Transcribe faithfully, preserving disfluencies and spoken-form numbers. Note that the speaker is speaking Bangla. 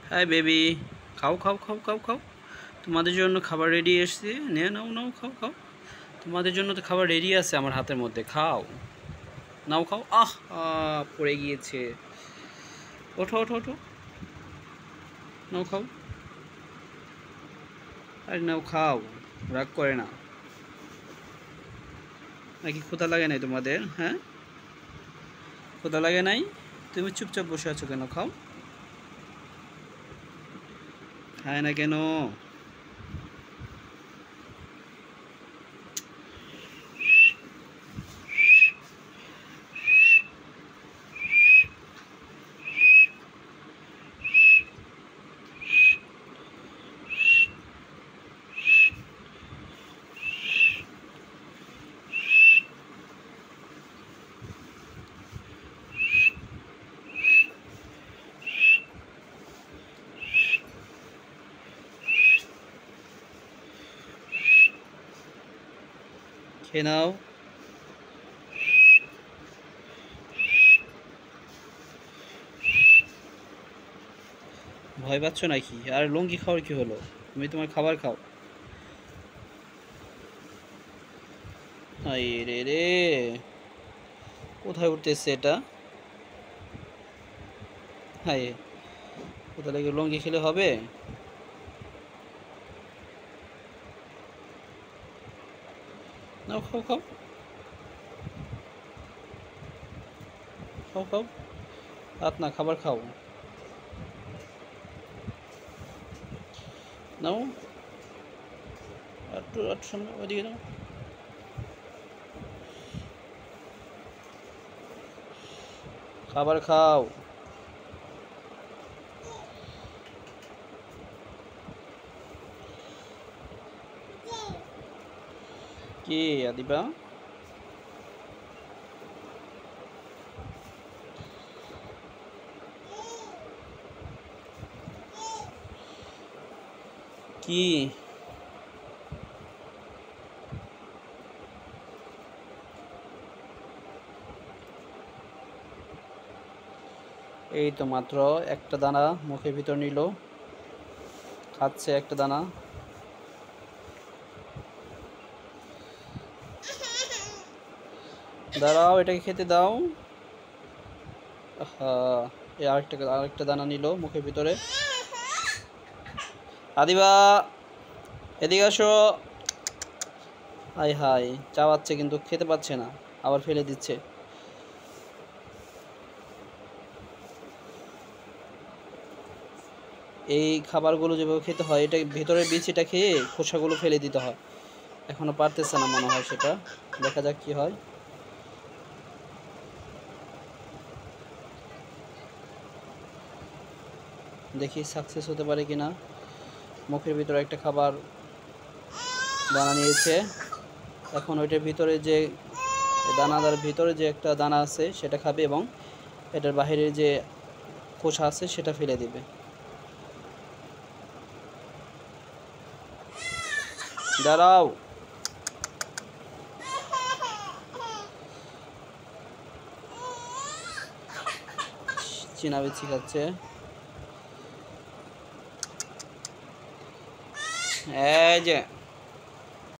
হাই বেবি, খাও খাও খাও খাও খাও। তোমাদের জন্য খাবার রেডি এসছে, নে নাও নাও খাও খাও। তোমাদের জন্য তো খাবার রেডি আছে আমার হাতের মধ্যে, খাও নাও খাও। আহ আহ, পড়ে গিয়েছে। ওঠো ওঠো ওঠো, নাও খাও। আরে নাও খাও, রাগ করে না নাকি? ক্ষুধা লাগে নাই তোমাদের? হ্যাঁ, ক্ষুধা লাগে নাই? তুমি চুপচাপ বসে আছো কেন? খাও। খায় না কেন? খেয়ে নাও। ভয় পাচ্ছ নাকি? আর লঙ্কি খাওয়ার কি হলো? তুমি তোমার খাবার খাও। আরে রে রে, কোথায় উঠতেছে এটা? হাই, কোথা থেকে লঙ্কি খেলে হবে? নাও খাও খাও খাও খাও। রাত না, খাবার খাও। নাও, একটু একটু সামনে ওইদিকে নাও। খাবার খাও। কি আদিবা? কি? এই তো মাত্র একটা দানা মুখের ভিতর নিল, খাচ্ছে একটা দানা। দাঁড়াও, এটাকে খেতে দাও। হ্যাঁ, এই আরেকটা আরেকটা দানা নিল মুখের ভিতরে। আদিবা, এদিকে আসো। হাই হাই, চাবাচ্ছে কিন্তু খেতে পাচ্ছে না, আবার ফেলে দিচ্ছে। এই খাবারগুলো যেভাবে খেতে হয়, এটা ভেতরের বিচিটা খেয়ে খোসাগুলো ফেলে দিতে হয়। এখনো পারতেছে না মনে হয় সেটা, দেখা যাক কি হয়। দেখি সাকসেস হতে পারে কিনা। মুখের ভিতরে একটা খাবার দানা নিয়েছে, এখন ওইটার ভিতরে যে দানাদার ভিতরে যে একটা দানা আছে সেটা খাবে, এবং এটার বাহিরে যে খোসা আছে সেটা ফেলে দিবে। দাঁড়াও। চীনা বিচি খাচ্ছে। এই যে